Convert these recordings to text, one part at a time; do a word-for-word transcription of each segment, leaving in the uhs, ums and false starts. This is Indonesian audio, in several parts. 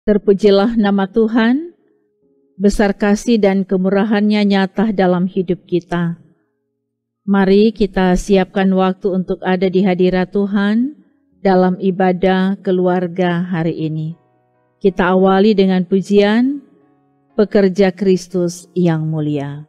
Terpujilah nama Tuhan, besar kasih dan kemurahan-Nya nyata dalam hidup kita. Mari kita siapkan waktu untuk ada di hadirat Tuhan dalam ibadah keluarga hari ini. Kita awali dengan pujian Pekerja Kristus yang Mulia.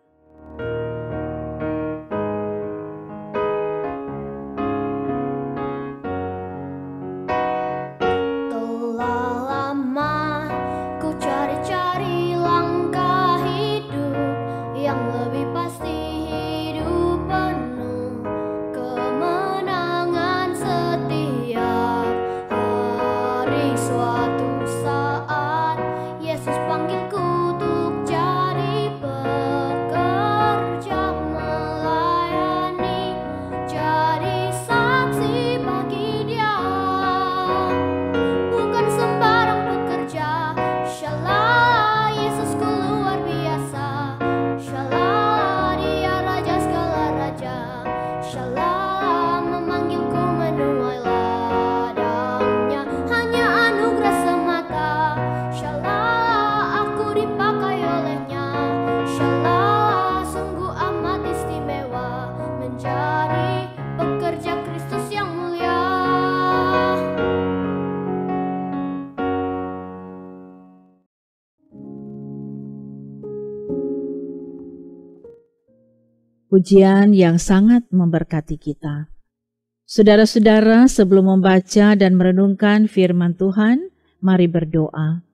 Pujian yang sangat memberkati kita. Saudara-saudara, sebelum membaca dan merenungkan firman Tuhan, mari berdoa.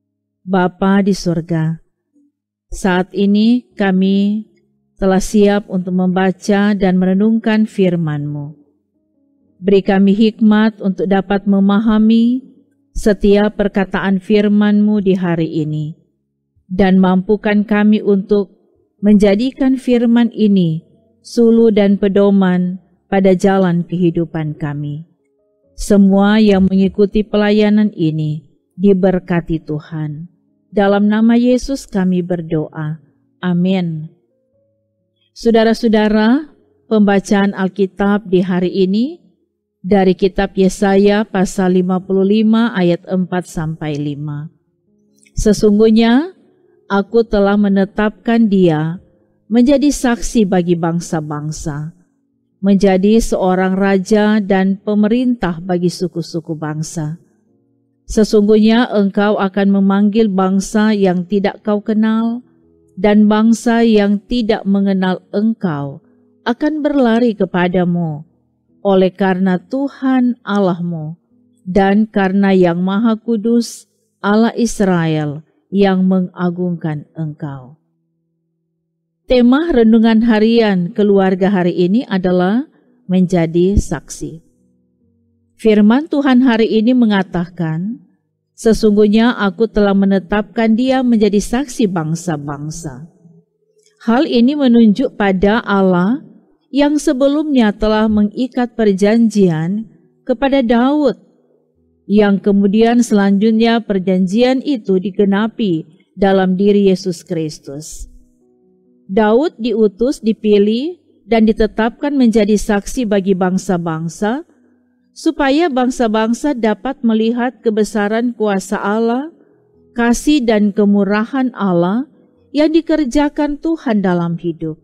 Bapa di surga, saat ini kami telah siap untuk membaca dan merenungkan firman-Mu. Beri kami hikmat untuk dapat memahami setiap perkataan firman-Mu di hari ini, dan mampukan kami untuk menjadikan firman ini sulu dan pedoman pada jalan kehidupan kami. Semua yang mengikuti pelayanan ini diberkati Tuhan. Dalam nama Yesus kami berdoa. Amin. Saudara-saudara, pembacaan Alkitab di hari ini dari kitab Yesaya pasal lima puluh lima ayat empat sampai lima. Sesungguhnya Aku telah menetapkan dia menjadi saksi bagi bangsa-bangsa, menjadi seorang raja dan pemerintah bagi suku-suku bangsa. Sesungguhnya engkau akan memanggil bangsa yang tidak kau kenal, dan bangsa yang tidak mengenal engkau akan berlari kepadamu, oleh karena Tuhan Allahmu, dan karena Yang Maha Kudus, Allah Israel, yang mengagungkan engkau. Tema renungan harian keluarga hari ini adalah menjadi saksi. Firman Tuhan hari ini mengatakan, sesungguhnya aku telah menetapkan dia menjadi saksi bangsa-bangsa. Hal ini menunjuk pada Allah yang sebelumnya telah mengikat perjanjian kepada Daud, yang kemudian selanjutnya perjanjian itu digenapi dalam diri Yesus Kristus. Daud diutus, dipilih, dan ditetapkan menjadi saksi bagi bangsa-bangsa, supaya bangsa-bangsa dapat melihat kebesaran kuasa Allah, kasih dan kemurahan Allah yang dikerjakan Tuhan dalam hidup.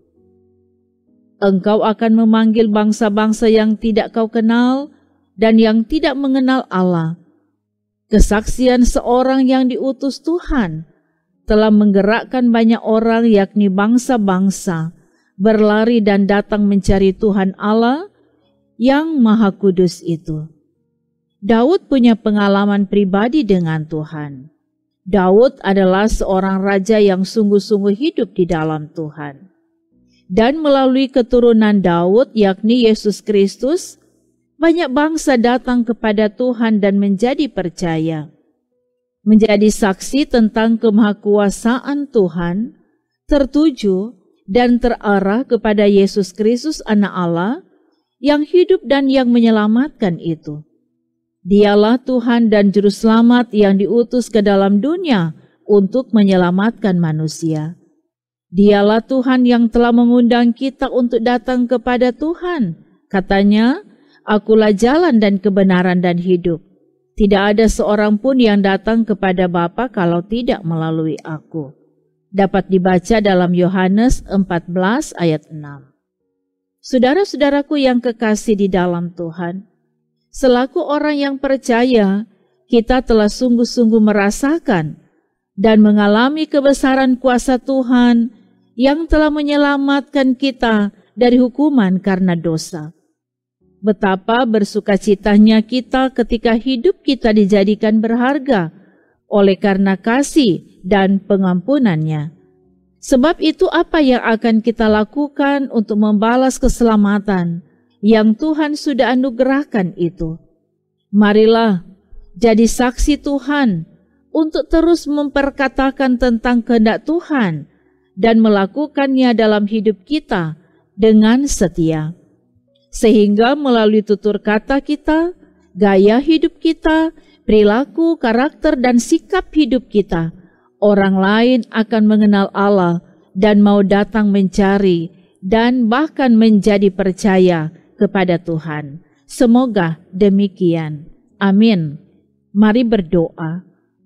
Engkau akan memanggil bangsa-bangsa yang tidak kau kenal, dan yang tidak mengenal Allah. Kesaksian seorang yang diutus Tuhan telah menggerakkan banyak orang, yakni bangsa-bangsa, berlari dan datang mencari Tuhan Allah yang Maha Kudus itu. Daud punya pengalaman pribadi dengan Tuhan. Daud adalah seorang raja yang sungguh-sungguh hidup di dalam Tuhan. Dan melalui keturunan Daud, yakni Yesus Kristus, banyak bangsa datang kepada Tuhan dan menjadi percaya. Menjadi saksi tentang kemahakuasaan Tuhan, tertuju dan terarah kepada Yesus Kristus Anak Allah, yang hidup dan yang menyelamatkan itu. Dialah Tuhan dan Juru Selamat yang diutus ke dalam dunia untuk menyelamatkan manusia. Dialah Tuhan yang telah mengundang kita untuk datang kepada Tuhan. Katanya, Akulah jalan dan kebenaran dan hidup. Tidak ada seorang pun yang datang kepada Bapa kalau tidak melalui aku. Dapat dibaca dalam Yohanes empat belas ayat enam. Saudara-saudaraku yang kekasih di dalam Tuhan, selaku orang yang percaya, kita telah sungguh-sungguh merasakan dan mengalami kebesaran kuasa Tuhan yang telah menyelamatkan kita dari hukuman karena dosa. Betapa bersukacitanya kita ketika hidup kita dijadikan berharga oleh karena kasih dan pengampunannya. Sebab itu apa yang akan kita lakukan untuk membalas keselamatan yang Tuhan sudah anugerahkan itu? Marilah jadi saksi Tuhan untuk terus memperkatakan tentang kehendak Tuhan dan melakukannya dalam hidup kita dengan setia. Sehingga melalui tutur kata kita, gaya hidup kita, perilaku, karakter, dan sikap hidup kita, orang lain akan mengenal Allah dan mau datang mencari dan bahkan menjadi percaya kepada Tuhan. Semoga demikian. Amin. Mari berdoa.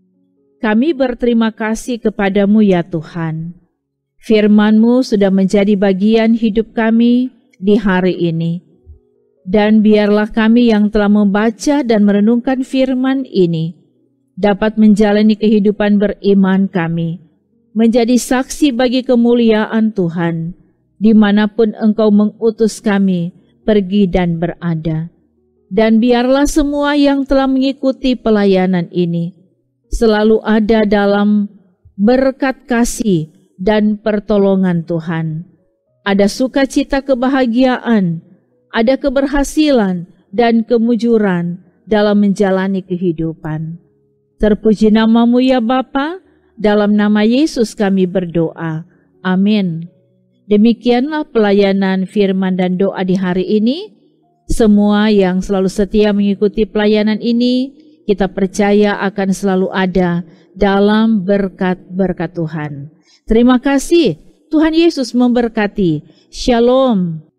Kami berterima kasih kepadamu ya Tuhan. Firman-Mu sudah menjadi bagian hidup kami di hari ini. Dan biarlah kami yang telah membaca dan merenungkan firman ini dapat menjalani kehidupan beriman kami, menjadi saksi bagi kemuliaan Tuhan, dimanapun Engkau mengutus kami pergi dan berada. Dan biarlah semua yang telah mengikuti pelayanan ini selalu ada dalam berkat kasih dan pertolongan Tuhan. Ada sukacita kebahagiaan, ada keberhasilan dan kemujuran dalam menjalani kehidupan. Terpuji namamu ya Bapa, dalam nama Yesus kami berdoa. Amin. Demikianlah pelayanan firman dan doa di hari ini. Semua yang selalu setia mengikuti pelayanan ini, kita percaya akan selalu ada dalam berkat-berkat Tuhan. Terima kasih, Tuhan Yesus memberkati. Shalom.